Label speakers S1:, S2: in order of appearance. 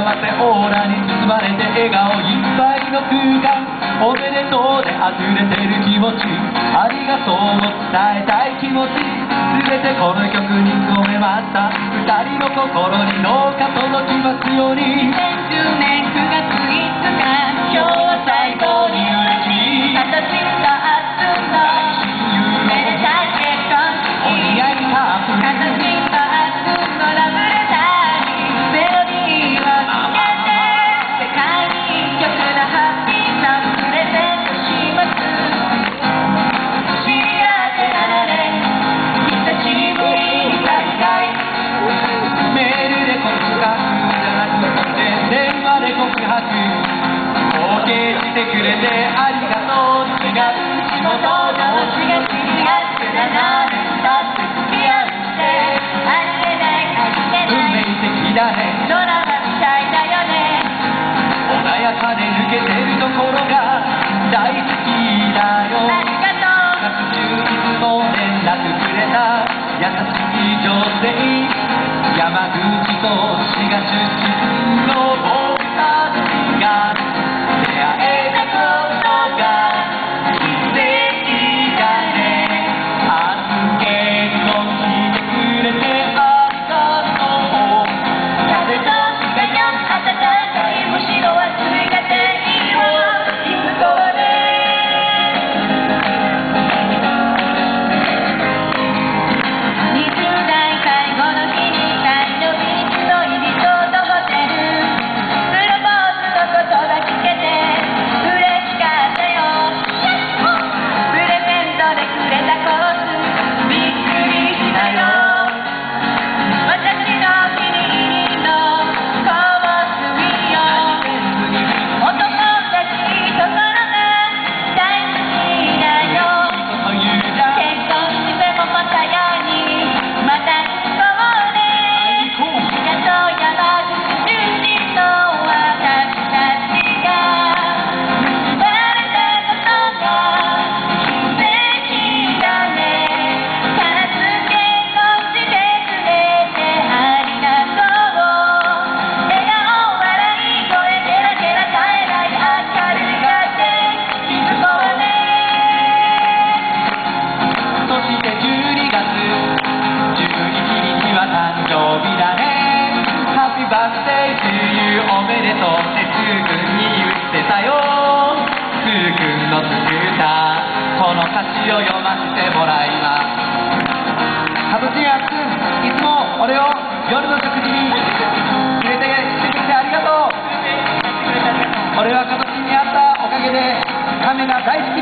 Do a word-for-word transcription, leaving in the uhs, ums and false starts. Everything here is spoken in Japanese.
S1: せオーラに包まれて笑顔いっぱいの空間、おめでとうで溢れてる気持ち、ありがとうを伝えたい気持ち、全てこの曲に込めました。二人の心にどうか届きますように。
S2: にせんじゅうねんくがついつか、今日は最高に嬉しい。私とあつのめでたい結婚式、
S1: お似合いカップル、
S2: 私とあつのラブレターにメロディーをつけて、世界に一曲のハッピーさをプレゼントします。幸せなれ久しぶりに再会、
S1: メールで告白じゃなくて電話で告白、 OK してくれてありがとう。違う仕事
S2: 同士が知り合ってななねん経って付き合うってありえないありえ
S1: 運
S2: ない
S1: 命的だね。
S2: ドラマみたいだよね。
S1: 穏やかで抜けてるところが大好きだよ。
S2: ありがとう。
S1: 学習いつも連絡くれた優しい女性、山口と滋賀出身の僕たちが出会えたことが奇跡だね。明日結婚してくれてありがとう。
S2: 風と日がよ暖かい星の暑い家庭を行こうね。にじゅうだい最後の日にタイのビーチのリゾートホテル、プロポーズのことが聞けて嬉しかったよ。プレゼントでくれたコースびっくりしたよ。私のお気に入りのコースよ。お友達ところが大好きだよ。結婚してもまたやにまた行こうね。ありがとう山口出身の私たちが結ばれたことが奇跡だね。初結婚してくれてありがとう。笑顔笑い声ケラケラ絶えない明るい風気づこうね。
S1: そしてじゅうにがつじゅうににちは誕生日だね。ハッピーバースデートゥーユー、おめでとうってすーくんに言ってたよ。すーくんの作ったこの歌詞を読ませてもらいます。カトチンあっくん、いつも俺を夜の食事に連れてきてくれてありがとう。俺はカトチンに会ったおかげで亀が大好き